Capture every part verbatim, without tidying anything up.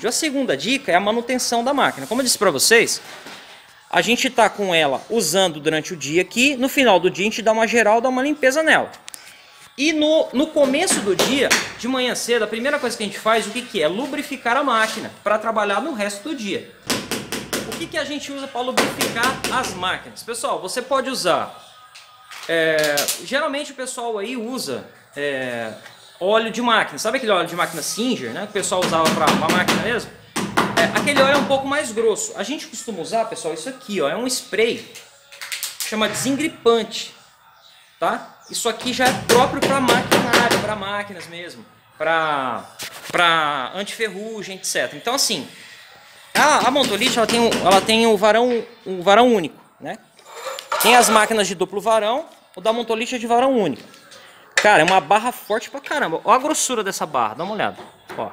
vídeo. A segunda dica é a manutenção da máquina. Como eu disse para vocês, a gente está com ela usando durante o dia aqui, no final do dia a gente dá uma geral, dá uma limpeza nela. E no, no começo do dia, de manhã cedo, a primeira coisa que a gente faz, o que, que é? Lubrificar a máquina para trabalhar no resto do dia. O que, que a gente usa para lubrificar as máquinas? Pessoal, você pode usar, é, geralmente o pessoal aí usa é, óleo de máquina. Sabe aquele óleo de máquina Singer, né? Que o pessoal usava para a máquina mesmo? É, aquele óleo é um pouco mais grosso. A gente costuma usar, pessoal, isso aqui, ó, é um spray, chama desengripante, tá? Isso aqui já é próprio para maquinário, para máquinas mesmo, para para antiferrugem, etcétera. Então assim, a, a Montolite ela tem, um, ela tem um, varão, um varão único, né? Tem as máquinas de duplo varão, o da Montolite é de varão único. Cara, é uma barra forte pra caramba. Olha a grossura dessa barra, dá uma olhada. Ó.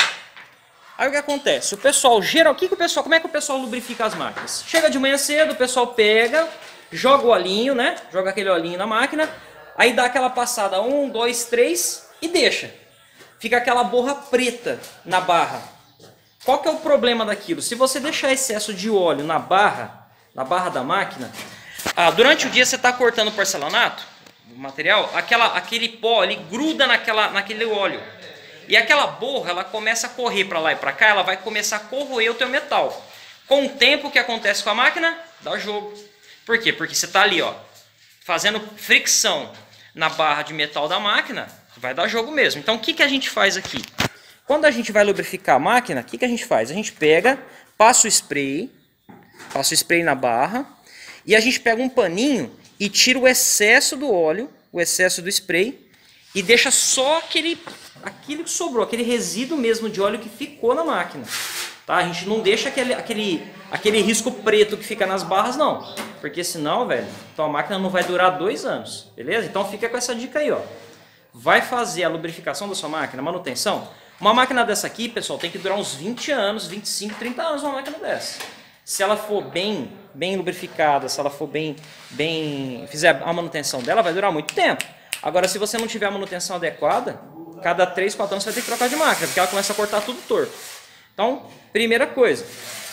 Aí o que acontece? O pessoal, geral, o que que o pessoal, como é que o pessoal lubrifica as máquinas? Chega de manhã cedo, o pessoal pega, joga o olhinho, né? Joga aquele olhinho na máquina. Aí dá aquela passada, um, dois, três e deixa. Fica aquela borra preta na barra. Qual que é o problema daquilo? Se você deixar excesso de óleo na barra, na barra da máquina, ah, durante o dia você está cortando porcelanato, o material, aquela, aquele pó ali gruda naquela, naquele óleo. E aquela borra, ela começa a correr para lá e para cá, ela vai começar a corroer o teu metal. Com o tempo, o que acontece com a máquina? Dá jogo. Por quê? Porque você está ali, ó, fazendo fricção na barra de metal da máquina, vai dar jogo mesmo. Então o que, que a gente faz aqui? Quando a gente vai lubrificar a máquina, o que, que a gente faz? A gente pega, passa o spray, passa o spray na barra, e a gente pega um paninho e tira o excesso do óleo, o excesso do spray, e deixa só aquele, aquilo que sobrou, aquele resíduo mesmo de óleo que ficou na máquina. Tá? A gente não deixa aquele, aquele, aquele risco preto que fica nas barras, não. Porque senão, velho, então a máquina não vai durar dois anos, beleza? Então fica com essa dica aí, ó. Vai fazer a lubrificação da sua máquina, manutenção. Uma máquina dessa aqui, pessoal, tem que durar uns vinte anos, vinte e cinco, trinta anos uma máquina dessa. Se ela for bem, bem lubrificada, se ela for bem, bem, fizer a manutenção dela, vai durar muito tempo. Agora, se você não tiver a manutenção adequada, cada três, quatro anos você vai ter que trocar de máquina, porque ela começa a cortar tudo torto. Então, primeira coisa,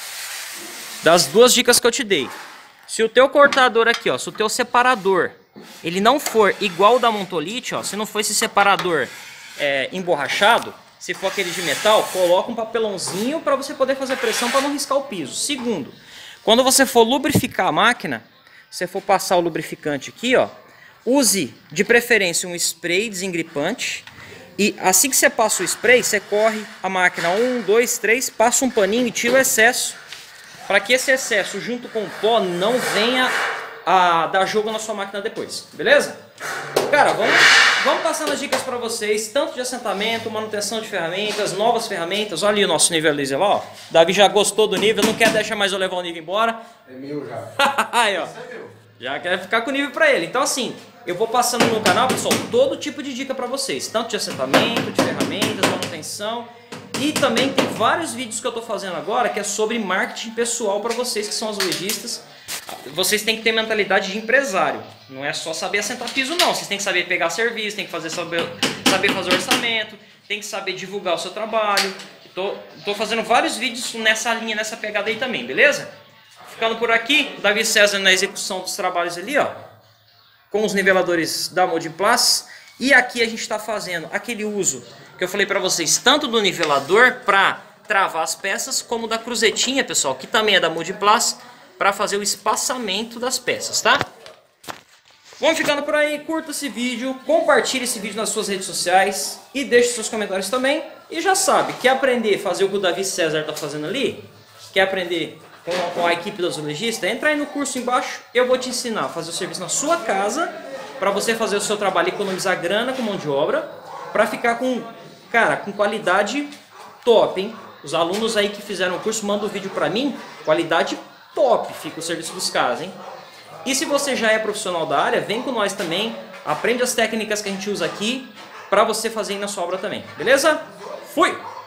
das duas dicas que eu te dei, se o teu cortador aqui, ó, se o teu separador, ele não for igual o da Montolite, ó, se não for esse separador é, emborrachado, se for aquele de metal, coloca um papelãozinho para você poder fazer pressão para não riscar o piso. Segundo, quando você for lubrificar a máquina, se você for passar o lubrificante aqui, ó, use de preferência um spray desengripante. E assim que você passa o spray, você corre a máquina um, dois, três, passa um paninho e tira o excesso. Para que esse excesso junto com o pó não venha a dar jogo na sua máquina depois. Beleza? Cara, vamos, vamos passando as dicas para vocês, tanto de assentamento, manutenção de ferramentas, novas ferramentas. Olha ali o nosso nível laser lá, ó. Davi já gostou do nível, não quer deixar mais eu levar o nível embora. É meu já. Aí, ó. Já quer ficar com o nível para ele. Então assim, eu vou passando no canal, pessoal, todo tipo de dica para vocês, tanto de assentamento, de ferramentas, manutenção, e também tem vários vídeos que eu estou fazendo agora que é sobre marketing pessoal para vocês que são os lojistas. Vocês têm que ter mentalidade de empresário, não é só saber assentar piso não, vocês têm que saber pegar serviço, tem que fazer, saber, saber fazer orçamento, tem que saber divulgar o seu trabalho. Estou fazendo vários vídeos nessa linha, nessa pegada aí também, beleza? Ficando por aqui, Davi César na execução dos trabalhos ali, ó, com os niveladores da Modiplas. E aqui a gente está fazendo aquele uso que eu falei para vocês, tanto do nivelador para travar as peças, como da cruzetinha, pessoal, que também é da Modiplas, para fazer o espaçamento das peças, tá? Vamos ficando por aí, curta esse vídeo, compartilhe esse vídeo nas suas redes sociais e deixe seus comentários também. E já sabe, quer aprender a fazer o que o Davi César está fazendo ali? Quer aprender com a, com a equipe do azulejista? Entra aí no curso embaixo, eu vou te ensinar a fazer o serviço na sua casa, para você fazer o seu trabalho e economizar grana com mão de obra, para ficar com, cara, com qualidade top, hein? Os alunos aí que fizeram o curso mandam o vídeo para mim, qualidade top fica o serviço dos caras, hein? E se você já é profissional da área, vem com nós também, aprende as técnicas que a gente usa aqui, para você fazer aí na sua obra também, beleza? Fui!